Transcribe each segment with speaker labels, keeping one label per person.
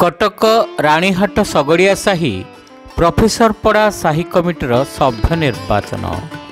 Speaker 1: कटक राणीहाट सगड़िया साही प्रोफेसरपड़ा साही कमिटर सभ्य निर्वाचन।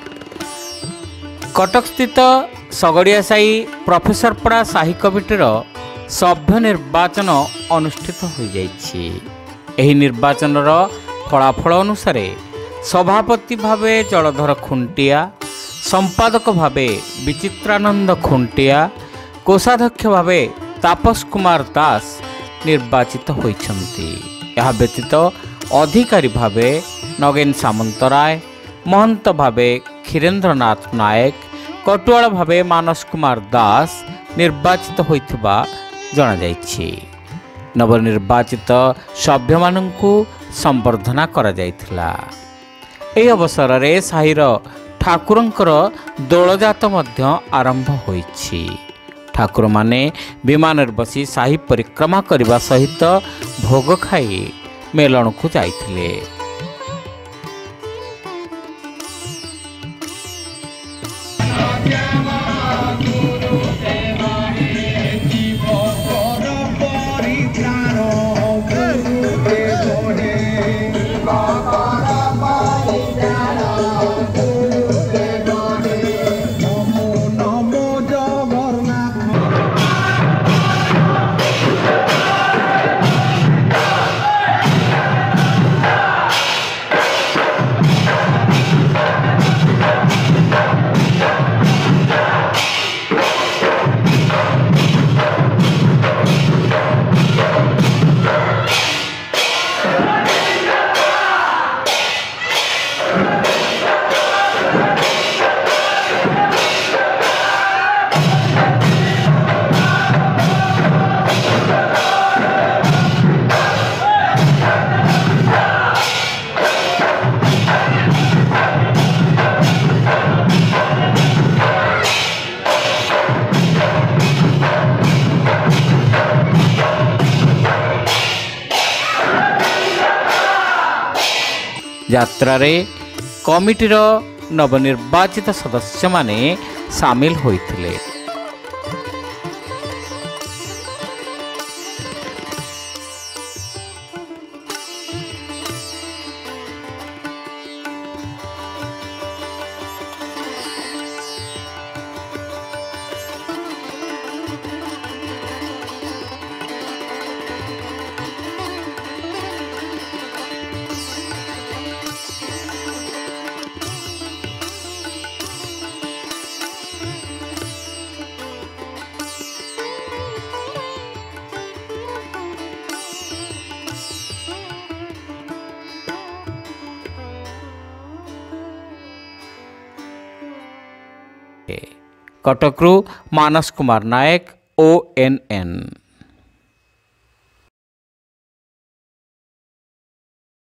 Speaker 1: कटक स्थित सगड़िया साही प्रोफेसरपड़ा साही कमिटर सभ्य निर्वाचन अनुष्ठित हो जाइछि। एही निर्वाचनर फलाफल अनुसार सभापति भावे जलधर खुंटिया, संपादक भावे विचित्रानंद खुंटिया, कोषाध्यक्ष भावे तापस कुमार दास निर्वाचित होइछन्ति। यह व्यतीत अधिकारी भावे नगेन सामंतराय, महंत भावे खीरेन्द्रनाथ नायक, कटुआल भावे मानस कुमार दास निर्वाचित होइथिबा जणा जाइछि। नवनिर्वाचित सभ्य माननकु संबर्धना करा जाइथिला। एही अवसर रे साहिर ठाकुरंकर दोलजात मध्य आरंभ होइछि। ठाकुर माने विमान बसी साही परिक्रमा करने सहित भोग खाई मेलन को जाइथिले। यात्रारे कमिटीर नवनिर्वाचित सदस्य माने सामिल होइथिले। कटकरू मानस कुमार नायक ONN।